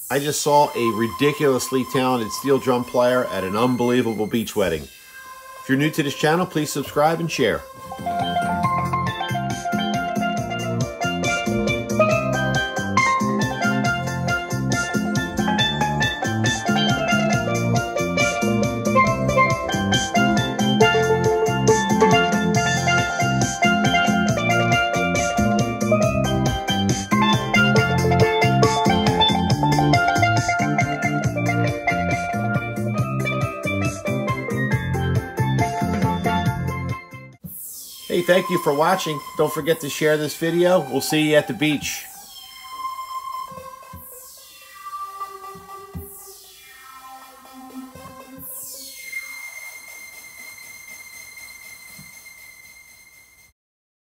I just saw a ridiculously talented steel drum player at an unbelievable beach wedding. If you're new to this channel, please subscribe and share. Hey, thank you for watching. Don't forget to share this video. We'll see you at the beach.